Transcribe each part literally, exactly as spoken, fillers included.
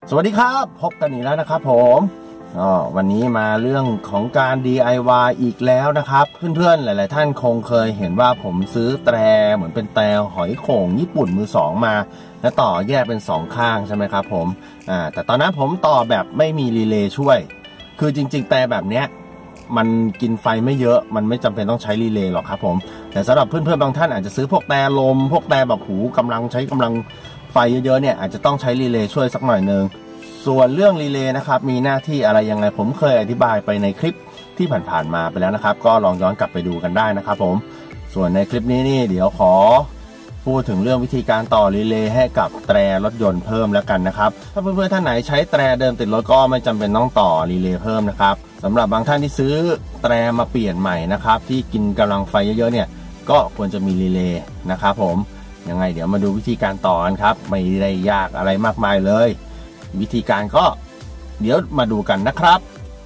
สวัสดีครับพบกันอีกแล้วนะครับผมอ๋อวันนี้มาเรื่องของการ ดี ไอ วาย อีกแล้วนะครับเพื่อนๆหลายๆท่านคงเคยเห็นว่าผมซื้อแตรเหมือนเป็นแตรหอยโข่งญี่ปุ่นมือสองมาแล้วต่อแยกเป็นสองข้างใช่ไหมครับผมอ่าแต่ตอนนั้นผมต่อแบบไม่มีรีเลย์ช่วยคือจริงๆแตรแบบเนี้ยมันกินไฟไม่เยอะมันไม่จำเป็นต้องใช้รีเลย์หรอกครับผมแต่สำหรับเพื่อนๆบางท่านอาจจะซื้อพวกแตรลมพวกแตรแบบหูกำลังใช้กำลังไฟเยอะๆเนี่ยอาจจะต้องใช้รีเลย์ช่วยสักหน่อยนึงส่วนเรื่องรีเลย์นะครับมีหน้าที่อะไรยังไงผมเคยอธิบายไปในคลิปที่ผ่านๆมาไปแล้วนะครับก็ลองย้อนกลับไปดูกันได้นะครับผมส่วนในคลิปนี้นี่เดี๋ยวขอพูดถึงเรื่องวิธีการต่อรีเลย์ให้กับแตรรถยนต์เพิ่มแล้วกันนะครับถ้าเพื่อนๆท่านไหนใช้แตรเดิมติดรถก็ไม่จำเป็นต้องต่อรีเลย์เพิ่มนะครับสำหรับบางท่านที่ซื้อแตรมาเปลี่ยนใหม่นะครับที่กินกำลังไฟเยอะๆเนี่ยก็ควรจะมีรีเลย์นะครับผมยังไงเดี๋ยวมาดูวิธีการต่อกันครับไม่ได้ยากอะไรมากมายเลยวิธีการก็เดี๋ยวมาดูกันนะครับ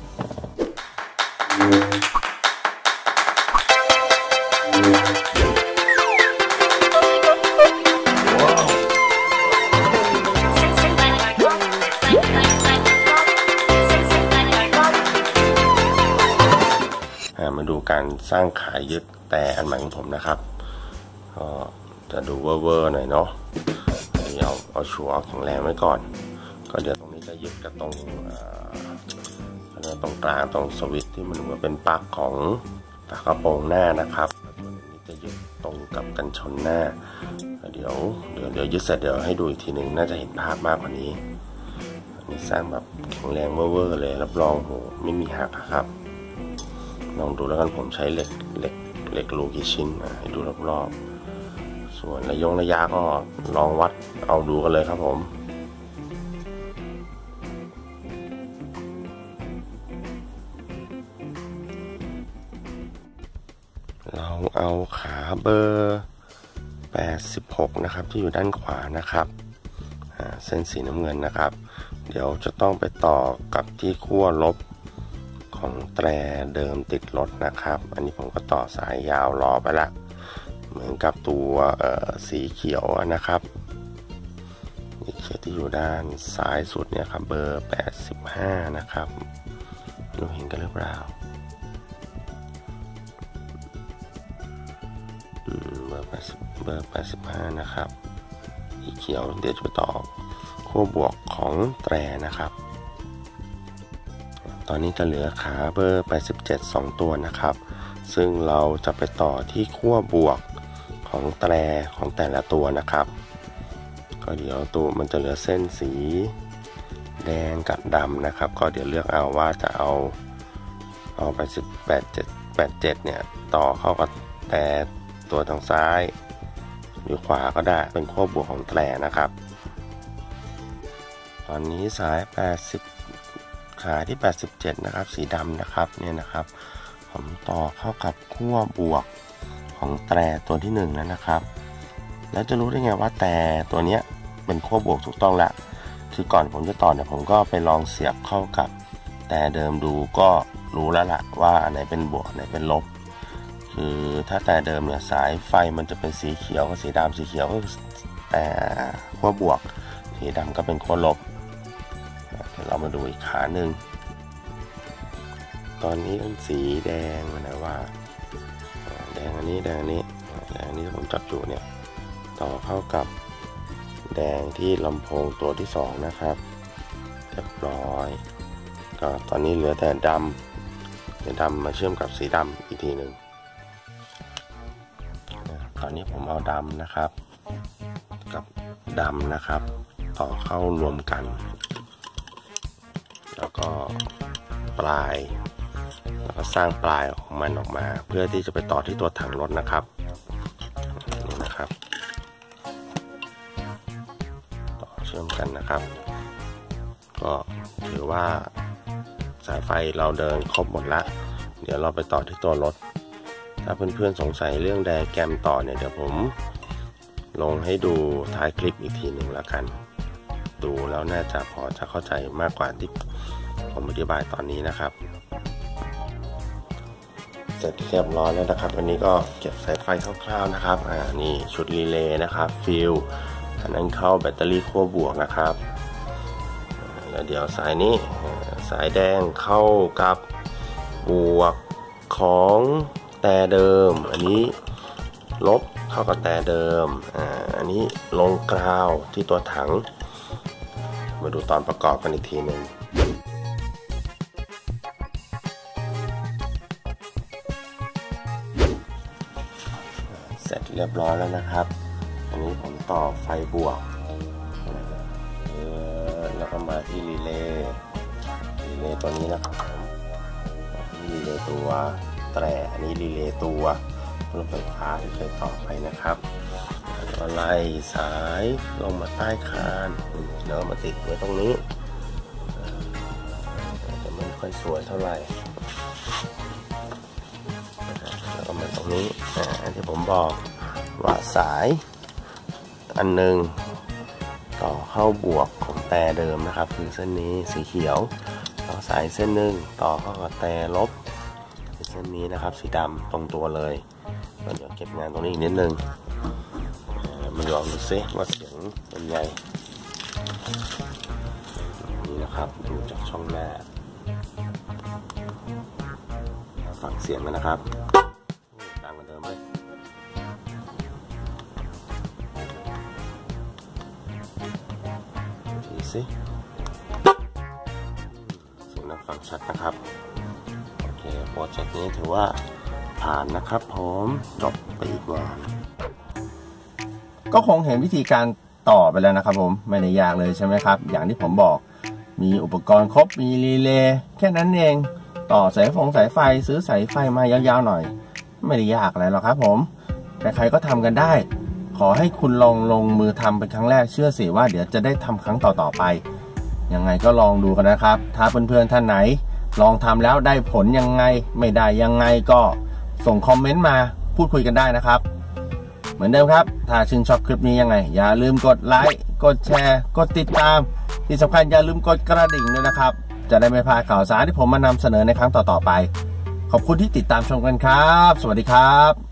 มาดูการสร้างขายยึดแต่อันใหม่ของผมนะครับก็จะดูเวอร์ๆหน่อยเนาะเอาเอาชัวร์แข็งแรงไว้ก่อนก็เดี๋ยวตรงนี้จะยึดกับตรงตรงกลางตรงสวิตช์ที่มันเหมือนเป็นปลั๊กของฝากระโปรงหน้านะครับส่วนนี้จะยึดตรงกับกันชนหน้าเดี๋ยวเดี๋ยวเดี๋ยวยึดเสร็จเดี๋ยวให้ดูอีกทีหนึ่งน่าจะเห็นภาพมากกว่านี้อันนี้สร้างแบบแข็งแรงเวอร์ๆเลยรับรองโหไม่มีหักครับลองดูแล้วกันผมใช้เหล็กเหล็กเหล็กรูกี่ชิ้นให้ดูรอบๆส่วนระยงระยะก็ลองวัดเอาดูกันเลยครับผมเราเอาขาเบอร์แปดสิบหกนะครับที่อยู่ด้านขวานะครับเส้นสีน้ำเงินนะครับเดี๋ยวจะต้องไปต่อกับที่ขั้วลบของแตรเดิมติดรถนะครับอันนี้ผมก็ต่อสายยาวรอไปละเหมือนกับตัวสีเขียวนะครับสีเขียวที่อยู่ด้านซ้ายสุดเนี่ยครับเบอร์แปดสิบห้านะครับเราเห็นกันหรือเปล่าเบอร์แปดสิบเบอร์แปดสิบห้านะครับสีเขียวเดี๋ยวจะไปต่อขั้วบวกของแตรนะครับตอนนี้จะเหลือขาเบอร์แปดสิบเจ็ด สองตัวนะครับซึ่งเราจะไปต่อที่ขั้วบวกของแตรของแต่ละตัวนะครับก็เดี๋ยวตัวมันจะเหลือเส้นสีแดงกับดำนะครับก็เดี๋ยวเลือกเอาว่าจะเอาเอาไปสิบแปด เจ็ด แปด เจ็ดเนี่ยต่อเข้ากับแต่ตัวทางซ้ายหรือขวาก็ได้เป็นขั้วบวกของแตรนะครับตอนนี้สายแปดสิบขาที่แปดสิบเจ็ดนะครับสีดำนะครับเนี่ยนะครับผมต่อเข้ากับขั้วบวกของแตรตัวที่หนึ่งแล้วนะครับแล้วจะรู้ได้ไงว่าแต่ตัวเนี้ยเป็นขั้วบวกถูกต้องแล้วคือก่อนผมจะต่อเนี่ยผมก็ไปลองเสียบเข้ากับแต่เดิมดูก็รู้แล้วล่ะว่าอันไหนเป็นบวกอันไหนเป็นลบคือถ้าแต่เดิมเนี่ยสายไฟมันจะเป็นสีเขียวกับสีดำสีเขียวก็แต่ขั้วบวกสีดำก็เป็นขั้วลบเดี๋ยวเรามาดูอีกขาหนึ่งตอนนี้เป็นสีแดงนะว่าแดงอันนี้แดงอันนี้แดงอันนี้ผมจับอยู่เนี่ยต่อเข้ากับแดงที่ลำโพงตัวที่สองนะครับเรียบร้อยก็ตอนนี้เหลือแต่ดำเดี๋ยวดำมาเชื่อมกับสีดำอีกทีหนึ่งตอนนี้ผมเอาดำนะครับกับดำนะครับต่อเข้ารวมกันแล้วก็ปลายแล้วก็สร้างปลายของมันออกมาเพื่อที่จะไปต่อที่ตัวถังรถนะครับนี่นะครับต่อเชื่อมกันนะครับก็ถือว่าสายไฟเราเดินครบหมดละเดี๋ยวเราไปต่อที่ตัวรถถ้าเพื่อนๆสงสัยเรื่องไดอะแกรมต่อเนี่ยเดี๋ยวผมลงให้ดูท้ายคลิปอีกทีหนึ่งแล้วกันดูแล้วน่าจะพอจะเข้าใจมากกว่าที่ผมอธิบายตอนนี้นะครับเสร็จเรียบร้อยแล้วนะครับอันนี้ก็เก็บสายไฟคร่าวๆนะครับอ่านี่ชุดรีเลย์นะครับฟิลอันนั้นเข้าแบตเตอรี่ขั้วบวกนะครับแล้วเดี๋ยวสายนี้สายแดงเข้ากับบวกของแต่เดิมอันนี้ลบเข้ากับแต่เดิมอ่าอันนี้ลงกราวที่ตัวถังมาดูตอนประกอบกันอีกทีหนึ่งเสร็จเรียบร้อยแล้วนะครับอันนี้ผมต่อไฟบวกแล้วก็มาที่รีเลย์รีเลย์ตัวนี้นะครับรีเลย์ตัวแตรอันนี้รีเลย์ตัวรถไฟฟ้าที่เคยต่อไปนะครับแล้วก็ไล่สายลงมาใต้คานเนาะมาติดไว้ตรงนี้จะไม่ค่อยสวยเท่าไหร่แล้วก็มาตรงนี้อันที่ผมบอกว่าสายอันหนึ่งต่อเข้าบวกของแต่เดิมนะครับคือเส้นนี้สีเขียวแล้วสายเส้นหนึ่งต่อเข้ากับแต่ลบเส้นนี้นะครับสีดำตรงตัวเลยเดี๋ยวเก็บงานตรงนี้อีกนิดนึงมาลองดูซิว่าเสียงเป็นไงนี่นะครับดูจากช่องแรกฟังเสียงกันนะครับดังกว่าเดิมไหมดูสิเสียงนั้นฟังชัดนะครับโอเคโปรเจกต์นี้ถือว่าผ่านนะครับผมจบไปอีกวันก็คงเห็นวิธีการต่อไปแล้วนะครับผมไม่ได้ยากเลยใช่ไหมครับอย่างที่ผมบอกมีอุปกรณ์ครบมีรีเลย์แค่นั้นเองต่อสายฟงสายไฟซื้อสายไฟมายาวๆหน่อยไม่ได้ยากอะไรหรอกครับผมแต่ใครก็ทำกันได้ขอให้คุณลองลงมือทำเป็นครั้งแรกเชื่อสิว่าเดี๋ยวจะได้ทำครั้งต่อๆไปยังไงก็ลองดูกันนะครับถ้าเพื่อนๆท่านไหนลองทำแล้วได้ผลยังไงไม่ได้ยังไงก็ส่งคอมเมนต์มาพูดคุยกันได้นะครับเหมือนเดิมครับถ้าชื่นชอบคลิปนี้ยังไงอย่าลืมกดไลค์กดแชร์กดติดตามที่สำคัญอย่าลืมกดกระดิ่งด้วยนะครับจะได้ไม่พลาดข่าวสารที่ผมมานำเสนอในครั้งต่อๆไปขอบคุณที่ติดตามชมกันครับสวัสดีครับ